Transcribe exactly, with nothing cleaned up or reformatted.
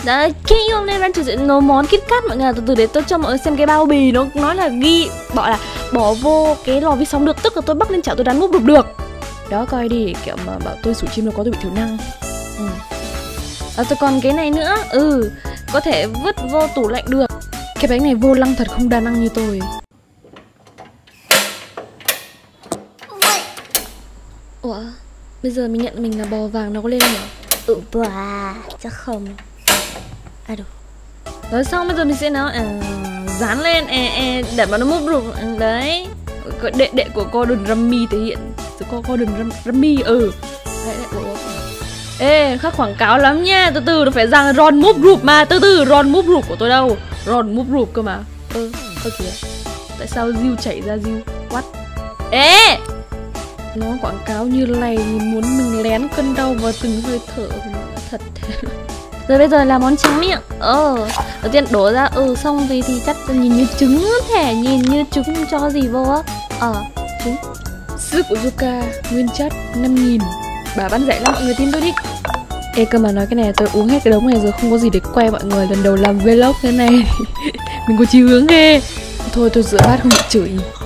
Đấy, khi hôm nay đang thử nấu món KitKat mọi người. Từ từ để tôi cho mọi người xem cái bao bì. Nó nói là ghi, bảo là bỏ vô cái lò vi sóng được. Tức là tôi bắc lên chảo tôi đánh múc được được. Đó, coi đi, kiểu mà bảo tôi sủi chim là có tôi bị thiểu năng. Ừ. À, tôi còn cái này nữa. Ừ, có thể vứt vô tủ lạnh được. Cái bánh này vô lăng thật, không đa năng như tôi. Ủa, bây giờ mình nhận mình là bò vàng nó có lên không nhỉ? Ừ, bà, chắc không. À được. Rồi xong bây giờ mình sẽ nó à, dán lên e, e, để mà nó move được. Đấy, đệ đệ của Gordon Ramsay thể hiện. Có Gordon Ramsay, ừ. Đấy, đấy, ê, khắc quảng cáo lắm nha. Từ từ nó phải rằng Ron Move Group mà. Từ từ, Ron Move Group của tôi đâu? Ron Move Group cơ mà. Ừ, ơ kìa. Tại sao Diêu chảy ra Diêu? What? Ê! Nó quảng cáo như này thì muốn mình lén cân đau vào từng hơi thở. Thật. Rồi bây giờ là món tráng miệng. Ờ, đầu tiên đổ ra. Ừ, xong thì thì chắc nhìn như trứng. Thẻ nhìn như trứng, không cho gì vô á. Ờ, trứng. Sữa của Yuka, nguyên chất năm nghìn. Bà bán rẻ lắm, mọi người tin tôi đi. Ê, cơ mà nói cái này tôi uống hết cái đống này rồi, không có gì để quay mọi người. Lần đầu làm vlog thế này mình có chí hướng ghê. Thôi tôi rửa bát không bị chửi.